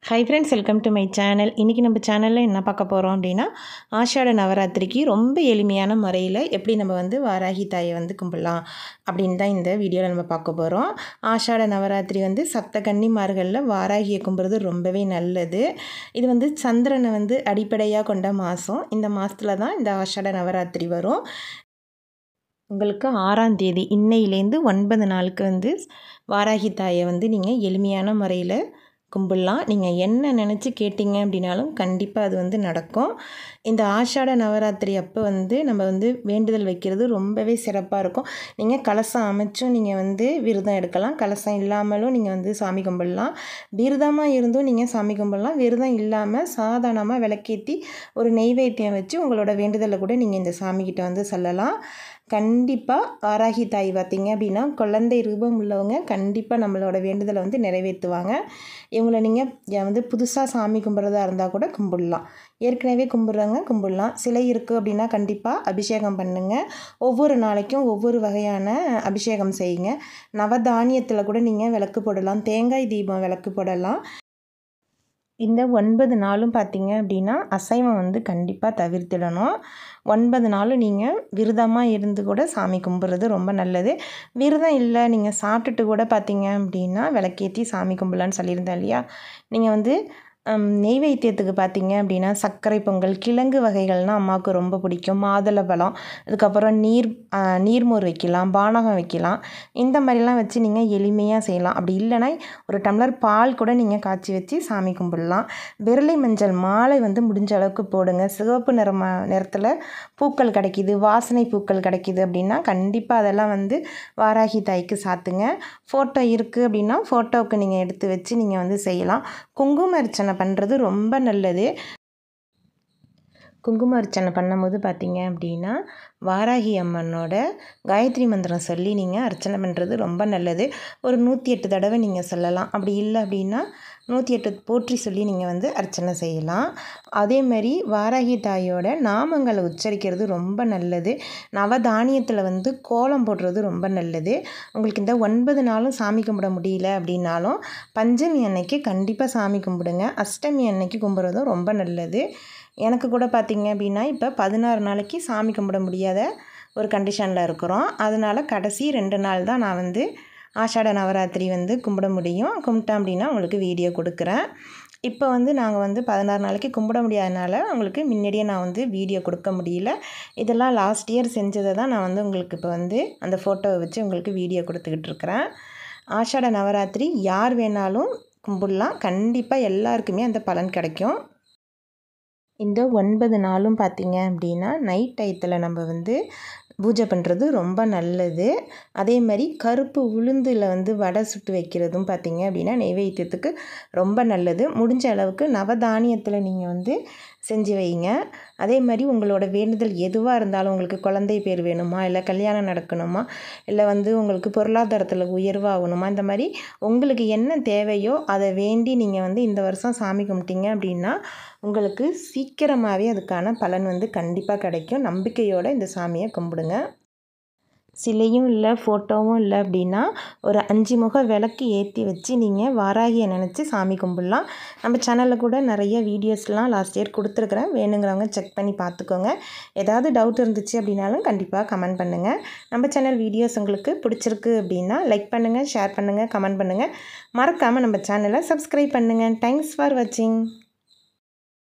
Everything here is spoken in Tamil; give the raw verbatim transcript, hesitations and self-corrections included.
High friends, welcome to my channel. இன்றைக்கி நம்ம சேனலில் என்ன பார்க்க போகிறோம் அப்படின்னா, ஆஷாட நவராத்திரிக்கு ரொம்ப எளிமையான முறையில் எப்படி நம்ம வந்து வாராகி தாயை வந்து கும்பிடலாம் அப்படின்னு தான் இந்த வீடியோவில் நம்ம பார்க்க போகிறோம். ஆஷாட நவராத்திரி வந்து சப்த கன்னிமார்களில் வாராகியை கும்பிட்றது ரொம்பவே நல்லது. இது வந்து சந்திரனை வந்து அடிப்படையாக கொண்ட மாதம். இந்த மாதத்தில் தான் இந்த ஆஷாட நவராத்திரி வரும். உங்களுக்கு ஆறாம் தேதி இன்னையிலேருந்து ஒன்பது நாளுக்கு வந்து வாராகி தாயை வந்து நீங்கள் எளிமையான முறையில் கும்பிடலாம். நீங்கள் என்ன நினச்சி கேட்டிங்க அப்படின்னாலும் கண்டிப்பாக அது வந்து நடக்கும். இந்த ஆஷாட நவராத்திரி அப்போ வந்து நம்ம வந்து வேண்டுதல் வைக்கிறது ரொம்பவே சிறப்பாக இருக்கும். நீங்கள் கலசம் அமைச்சும் நீங்கள் வந்து விரதம் எடுக்கலாம். கலசம் இல்லாமலும் நீங்கள் வந்து சாமி கும்பிடலாம். விரதமாக இருந்தும் நீங்கள் சாமி கும்பிடலாம். விரதம் இல்லாமல் சாதாரணமாக விளக்கேற்றி ஒரு நெய்வேத்தியம் வச்சு உங்களோட வேண்டுதலை கூட நீங்கள் இந்த சாமிக்கிட்ட வந்து சொல்லலாம். கண்டிப்பாக வாராகி தாய் பார்த்திங்க அப்படின்னா குழந்தை ரூபம் உள்ளவங்க கண்டிப்பாக நம்மளோட வேண்டுதலை வந்து நிறைவேற்றுவாங்க. இவங்களை நீங்கள் வந்து புதுசாக சாமி கும்பிட்றதா இருந்தால் கூட கும்பிடலாம். ஏற்கனவே கும்பிட்றவங்க கும்பிடலாம். சிலை இருக்குது அப்படின்னா கண்டிப்பாக அபிஷேகம் பண்ணுங்கள். ஒவ்வொரு நாளைக்கும் ஒவ்வொரு வகையான அபிஷேகம் செய்யுங்க. நவதானியத்தில் கூட நீங்கள் விளக்கு போடலாம். தேங்காய் தீபம் விளக்கு போடலாம். இந்த ஒன்பது நாளும் பார்த்திங்க அப்படின்னா அசைவம் வந்து கண்டிப்பாக தவிர்த்திடணும். ஒன்பது நாளும் நீங்கள் விரதமாக இருந்து கூட சாமி கும்பிட்றது ரொம்ப நல்லது. விரதம் இல்லை, நீங்கள் சாப்பிட்டுட்டு கூட பார்த்திங்க அப்படின்னா விளக்கேற்றி சாமி கும்பிடலான்னு சொல்லியிருந்தேன் இல்லையா. நீங்கள் வந்து நெய்வேத்தியத்துக்கு பார்த்திங்க அப்படின்னா சர்க்கரை பொங்கல், கிழங்கு வகைகள்னால் அம்மாவுக்கு ரொம்ப பிடிக்கும். மாதுளம்பழம், அதுக்கப்புறம் நீர் நீர்மோர் வைக்கலாம், பானகம் வைக்கலாம். இந்த மாதிரிலாம் வச்சு நீங்கள் எளிமையாக செய்யலாம். அப்படி இல்லைன்னா ஒரு டம்ளர் பால் கூட நீங்கள் காய்ச்சி வச்சு சாமி கும்பிடலாம். விரலி மஞ்சள் மாலை வந்து முடிஞ்ச அளவுக்கு போடுங்க. சிவப்பு நிறம் நிறத்தில் பூக்கள் கிடைக்கிது, வாசனை பூக்கள் கிடைக்கிது அப்படின்னா கண்டிப்பாக அதெல்லாம் வந்து வாராகி தாய்க்கு சாத்துங்க. ஃபோட்டோ இருக்குது அப்படின்னா ஃபோட்டோவுக்கு நீங்கள் எடுத்து வச்சு நீங்கள் வந்து செய்யலாம். குங்கும அர்ச்சனை பண்ணுறது ரொம்ப நல்லது. குங்கும அர்ச்சனை பண்ணும்போது பார்த்திங்க அப்படின்னா வாராகி அம்மனோட காயத்ரி மந்திரம் சொல்லி நீங்கள் அர்ச்சனை பண்ணுறது ரொம்ப நல்லது. ஒரு நூற்றி எட்டு தடவை நீங்கள் சொல்லலாம். அப்படி இல்லை அப்படின்னா நூற்றி எட்டு போற்றி சொல்லி நீங்கள் வந்து அர்ச்சனை செய்யலாம். அதேமாதிரி வாராகி தாயோட நாமங்களை உச்சரிக்கிறது ரொம்ப நல்லது. நவதானியத்தில் வந்து கோலம் போடுறது ரொம்ப நல்லது. உங்களுக்கு இந்த ஒன்பது நாளும் சாமி கும்பிட முடியல அப்படின்னாலும் பஞ்சமி அன்னைக்கு கண்டிப்பாக சாமி கும்பிடுங்க. அஷ்டமி அன்னைக்கு கும்பிட்றதும் ரொம்ப நல்லது. எனக்கு கூட பார்த்திங்க அப்படின்னா இப்போ பதினாறு நாளைக்கு சாமி கும்பிட முடியாத ஒரு கண்டிஷனில் இருக்கிறோம். அதனால் கடைசி ரெண்டு நாள் தான் நான் வந்து ஆஷாட நவராத்திரி வந்து கும்பிட முடியும். கும்பிட்டேன் அப்படின்னா உங்களுக்கு வீடியோ கொடுக்குறேன். இப்போ வந்து நாங்கள் வந்து பதினாறு நாளைக்கு கும்பிட முடியாதனால உங்களுக்கு முன்னாடியே நான் வந்து வீடியோ கொடுக்க முடியல. இதெல்லாம் லாஸ்ட் இயர் செஞ்சதை தான் நான் வந்து உங்களுக்கு இப்போ வந்து அந்த ஃபோட்டோவை வச்சு உங்களுக்கு வீடியோ கொடுத்துக்கிட்டு இருக்கிறேன். ஆஷாட நவராத்திரி யார் வேணாலும் கும்பிடலாம். கண்டிப்பாக எல்லாருக்குமே அந்த பலன் கிடைக்கும். இந்த ஒன்பது நாளும் பார்த்திங்க அப்படின்னா நைட் டயத்தில் நம்ம வந்து பூஜை பண்ணுறது ரொம்ப நல்லது. அதே மாதிரி கருப்பு உளுந்தில் வந்து வடை சுட்டு வைக்கிறதும் பார்த்திங்க அப்படின்னா நெய்வேத்தியத்துக்கு ரொம்ப நல்லது. முடிஞ்ச அளவுக்கு நவதானியத்தில் நீங்கள் வந்து செஞ்சு வைங்க. அதே மாதிரி உங்களோட வேண்டுதல் எதுவாக இருந்தாலும், உங்களுக்கு குழந்தை பேர் வேணுமா, இல்லை கல்யாணம் நடக்கணுமா, இல்லை வந்து உங்களுக்கு பொருளாதாரத்தில் உயர்வாகணுமா, இந்த மாதிரி உங்களுக்கு என்ன தேவையோ அதை வேண்டி நீங்கள் வந்து இந்த வருஷம் சாமி கும்பிட்டீங்க அப்படின்னா உங்களுக்கு சீக்கிரமாகவே அதுக்கான பலன் வந்து கண்டிப்பாக கிடைக்கும். நம்பிக்கையோடு இந்த சாமியை கும்பிடுங்க. சிலையும் இல்லை, ஃபோட்டோவும் இல்லை அப்படின்னா ஒரு அஞ்சு முக விளக்கு ஏற்றி வச்சு நீங்கள் வாராகியை நினச்சி சாமி கும்பிடலாம். நம்ம சேனலில் கூட நிறைய வீடியோஸ்லாம் லாஸ்ட் இயர் கொடுத்துருக்குறேன். வேணுங்கிறவங்க செக் பண்ணி பார்த்துக்கோங்க. ஏதாவது டவுட் இருந்துச்சு அப்படின்னாலும் கண்டிப்பாக கமெண்ட் பண்ணுங்கள். நம்ம சேனல் வீடியோஸ் உங்களுக்கு பிடிச்சிருக்கு அப்படின்னா லைக் பண்ணுங்கள், ஷேர் பண்ணுங்கள், கமெண்ட் பண்ணுங்கள். மறக்காமல் நம்ம சேனலை சப்ஸ்கிரைப் பண்ணுங்கள். தேங்க்ஸ் ஃபார் வாட்சிங்.